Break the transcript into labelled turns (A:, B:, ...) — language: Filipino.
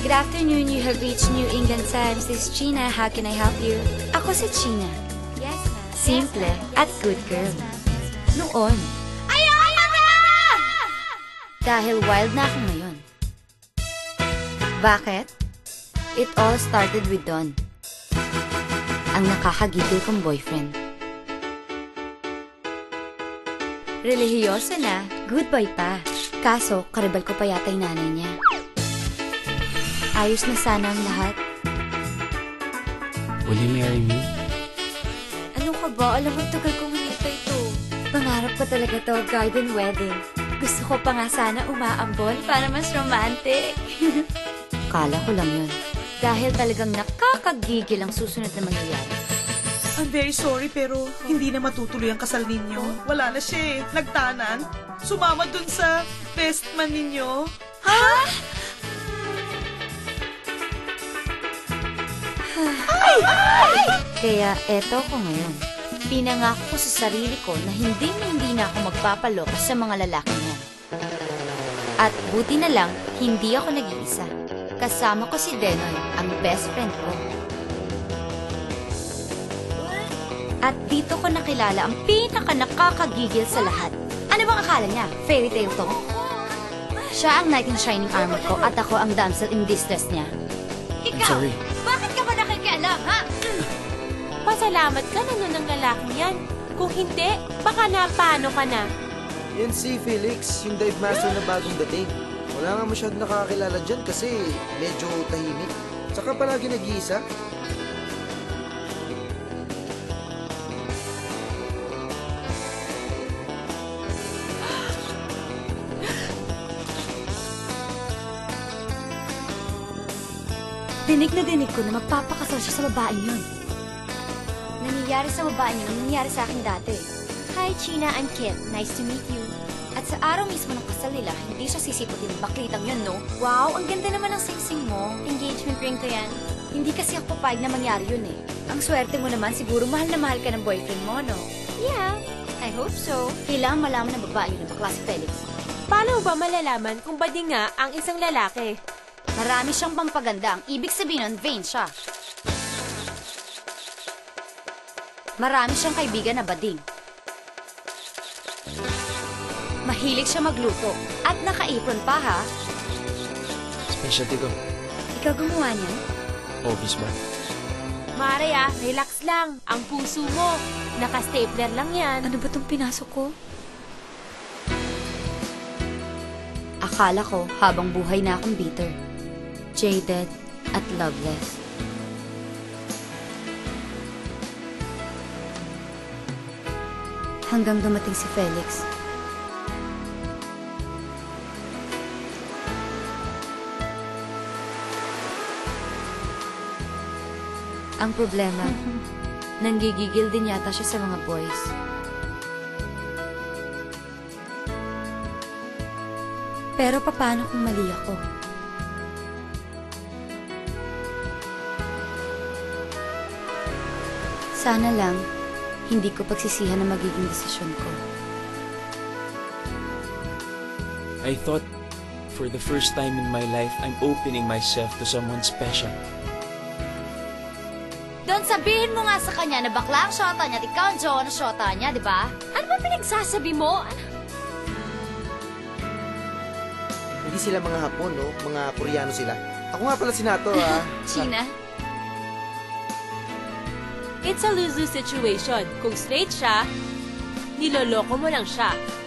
A: Good afternoon, you have reached New England Times. This is Gina. How can I help you? Ako si Gina. Yes, ma'am. Simple at good girl. Noon. Ayoko na! Dahil wild na ako ngayon. Bakit? It all started with Don. Ang nakakagigil kong boyfriend. Relihiyoso na, good boy pa. Kaso, karibal ko pa yata yung nanay niya. Ayos na sana ang lahat.
B: Will you marry me?
A: Ano ka ba? Alam mo, tagal kong hinintay ito. Pangarap ko talaga to, garden wedding. Gusto ko pa nga sana umaambon para mas romantic. Kala ko lang yun. Dahil talagang nakakagigil ang susunod na mangyayari.
C: I'm very sorry pero hindi na matutuloy ang kasal ninyo. Wala na siya eh. Nagtanan. Sumama dun sa best man ninyo. Ha?
A: Kaya eto ko ngayon. Pinangako ko sa sarili ko na hindi na ako magpapaloko sa mga lalaki niya. At buti na lang, hindi ako nag-iisa. Kasama ko si Denoy, ang best friend ko. At dito ko nakilala ang pinaka-nakakagigil sa lahat. Ano bang akala niya? Fairy tale to? Siya ang knight in shining armor ko at ako ang damsel in distress niya.
B: I'm sorry.
A: Bakit ka ba nakikialam, ha?
D: Pasalamat ka na nun ng lalaking yan. Kung hindi, baka napano ka na.
E: Yan si Felix, yung dive master na bagong dating. Wala nga masyadong nakakakilala dyan kasi medyo tahimik. Saka palagi nag-iisa.
A: Dinig na dinig ko na magpapakasal siya sa babaeng yun. Nangyayari sa babaeng yun ang nangyayari sa akin dati. Hi, Gina. I'm Kit. Nice to meet you. At sa araw mismo ng kasal nila, hindi siya sisiputin ng baklitang yun, no? Wow, ang ganda naman ng singsing mo. Engagement ring ko yan. Hindi kasi ako papayag na mangyari yun eh. Ang swerte mo naman, siguro mahal na mahal ka ng boyfriend mo, no? Yeah, I hope so. Kailangan malaman ng babae yun ng bakla si Felix.
D: Paano ba malalaman kung bading nga ang isang lalaki?
A: Marami siyang pampaganda. Ang ibig sabihin nun, vain siya. Marami siyang kaibigan na bading. Mahilig siya magluto. At nakaipon pa, ha?
B: Specialty ko.
A: Ikaw gumawa niyan?
B: Obvious ba?
D: Maria, relax lang. Ang puso mo. Naka-stapler lang yan.
A: Ano ba itong pinasok ko? Akala ko habang buhay na akong bitter, jaded at loveless. Hanggang dumating si Felix. Ang problema, nanggigigil din yata siya sa mga boys. Pero paano kung mali ako? Sana lang, hindi ko pagsisihan na magiging desisyon ko.
B: I thought, for the first time in my life, I'm opening myself to someone special.
A: Don, sabihin mo nga sa kanya na bakla ang shota niya at ikaw ang jowa ng shota niya, di ba?
D: Ano ba pinagsasabi mo?
E: Hindi sila mga Hapon, no? Mga Koreano sila. Ako nga pala si Nato, ha?
A: Gina?
D: It's a lose-lose situation. Kung straight siya, niloloko mo lang siya.